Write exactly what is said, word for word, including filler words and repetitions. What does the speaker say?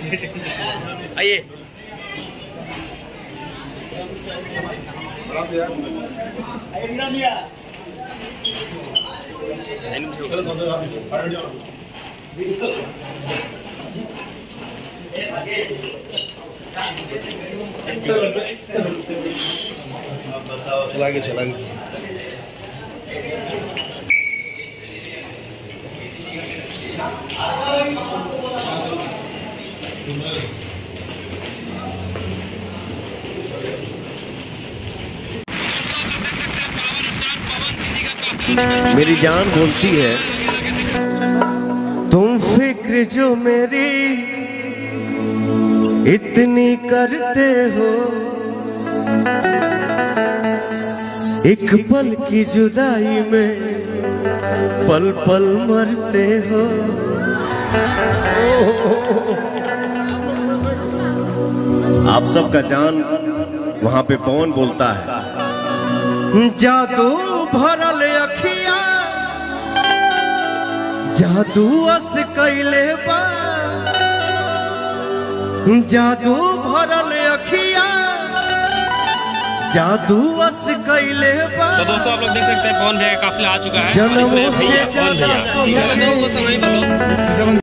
आइए। चला के चला के मेरी जान बोलती है तुम फिक्र जो मेरी इतनी करते हो, एक पल की जुदाई में पल पल मरते हो। आप सबका जान वहां पे पवन बोलता है, जादू भरल अखिया जादू अस कैले बा, जादू भरल अखिया जादू अस कैले बा। तो दोस्तों आप लोग देख सकते हैं पवन भैया का काफिला आ चुका है। जन्मों से ज्यादा